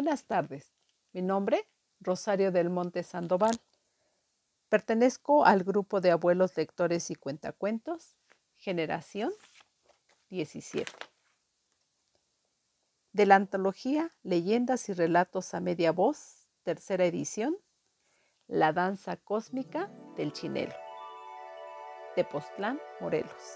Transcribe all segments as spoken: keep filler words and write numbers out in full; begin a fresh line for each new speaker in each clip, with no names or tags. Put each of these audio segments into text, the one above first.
Buenas tardes. Mi nombre, Rosario del Monte Sandoval. Pertenezco al grupo de abuelos lectores y cuentacuentos, generación diecisiete. De la antología Leyendas y Relatos a Media Voz, tercera edición, La Danza Cósmica del Chinelo, Tepoztlán, Morelos.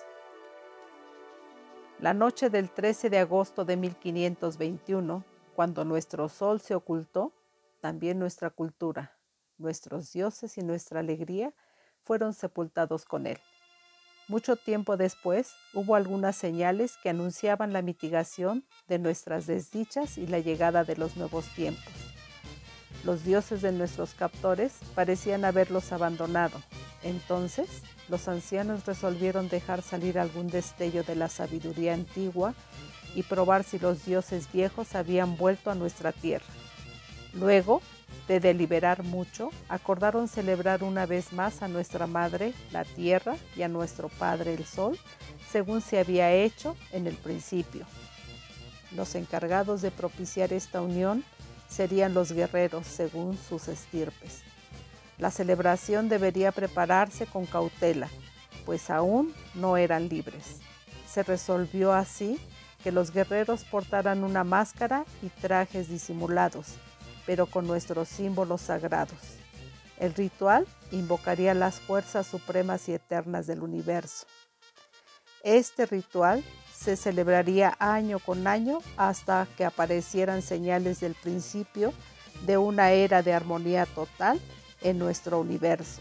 La noche del trece de agosto de mil quinientos veintiuno, cuando nuestro sol se ocultó, también nuestra cultura, nuestros dioses y nuestra alegría fueron sepultados con él. Mucho tiempo después, hubo algunas señales que anunciaban la mitigación de nuestras desdichas y la llegada de los nuevos tiempos. Los dioses de nuestros captores parecían haberlos abandonado. Entonces, los ancianos resolvieron dejar salir algún destello de la sabiduría antigua y probar si los dioses viejos habían vuelto a nuestra tierra. Luego de deliberar mucho, acordaron celebrar una vez más a nuestra madre, la tierra, y a nuestro padre, el sol, según se había hecho en el principio. Los encargados de propiciar esta unión serían los guerreros, según sus estirpes. La celebración debería prepararse con cautela, pues aún no eran libres. Se resolvió así que los guerreros portaran una máscara y trajes disimulados, pero con nuestros símbolos sagrados. El ritual invocaría las fuerzas supremas y eternas del universo. Este ritual se celebraría año con año hasta que aparecieran señales del principio de una era de armonía total en nuestro universo.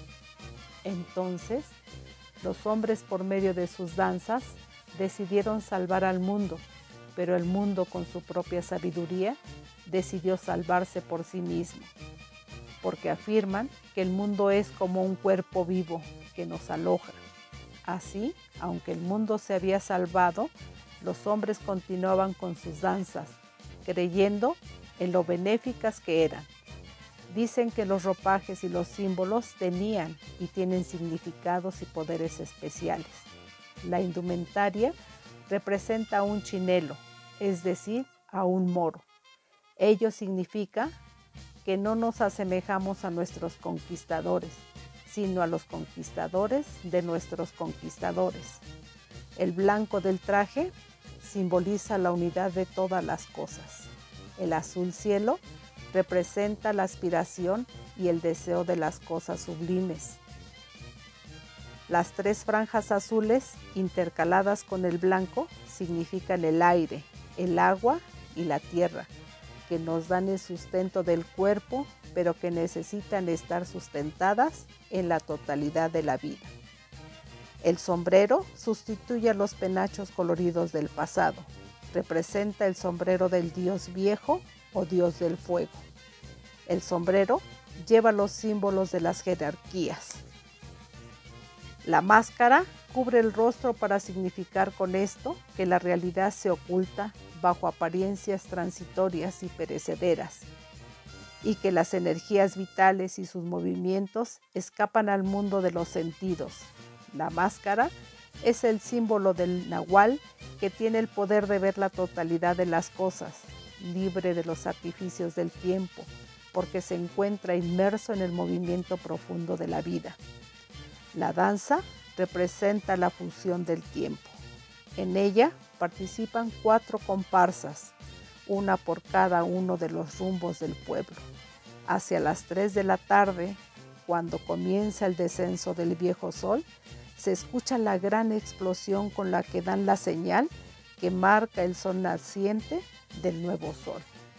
Entonces, los hombres, por medio de sus danzas, decidieron salvar al mundo, pero el mundo, con su propia sabiduría, decidió salvarse por sí mismo, porque afirman que el mundo es como un cuerpo vivo que nos aloja. Así, aunque el mundo se había salvado, los hombres continuaban con sus danzas, creyendo en lo benéficas que eran. Dicen que los ropajes y los símbolos tenían y tienen significados y poderes especiales. La indumentaria representa a un chinelo, es decir, a un moro. Ello significa que no nos asemejamos a nuestros conquistadores, sino a los conquistadores de nuestros conquistadores. El blanco del traje simboliza la unidad de todas las cosas. El azul cielo representa la aspiración y el deseo de las cosas sublimes. Las tres franjas azules intercaladas con el blanco significan el aire, el agua y la tierra, que nos dan el sustento del cuerpo, pero que necesitan estar sustentadas en la totalidad de la vida. El sombrero sustituye a los penachos coloridos del pasado. Representa el sombrero del dios viejo o dios del fuego. El sombrero lleva los símbolos de las jerarquías. La máscara cubre el rostro para significar con esto que la realidad se oculta bajo apariencias transitorias y perecederas, y que las energías vitales y sus movimientos escapan al mundo de los sentidos. La máscara es el símbolo del nahual, que tiene el poder de ver la totalidad de las cosas, libre de los artificios del tiempo, porque se encuentra inmerso en el movimiento profundo de la vida. La danza representa la fusión del tiempo. En ella participan cuatro comparsas, una por cada uno de los rumbos del pueblo. Hacia las tres de la tarde, cuando comienza el descenso del viejo sol, se escucha la gran explosión con la que dan la señal que marca el sol naciente del nuevo sol.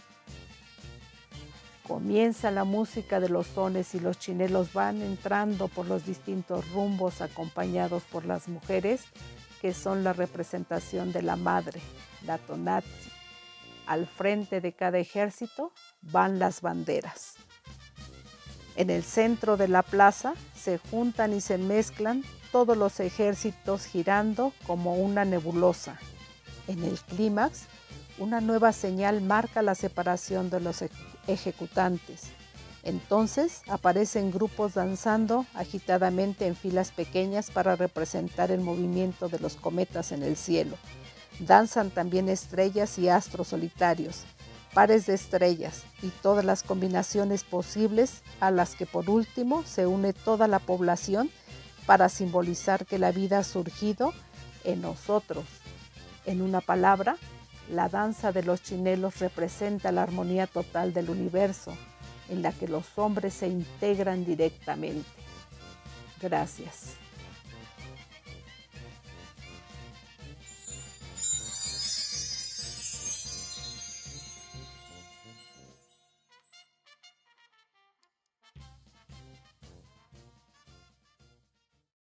Comienza la música de los sones y los chinelos van entrando por los distintos rumbos acompañados por las mujeres, que son la representación de la madre, la tonatzi. Al frente de cada ejército van las banderas. En el centro de la plaza se juntan y se mezclan todos los ejércitos girando como una nebulosa. En el clímax, una nueva señal marca la separación de los ejecutantes. Entonces aparecen grupos danzando agitadamente en filas pequeñas para representar el movimiento de los cometas en el cielo. Danzan también estrellas y astros solitarios. pares de estrellas y todas las combinaciones posibles a las que por último se une toda la población para simbolizar que la vida ha surgido en nosotros. En una palabra, la danza de los chinelos representa la armonía total del universo, en la que los hombres se integran directamente. Gracias.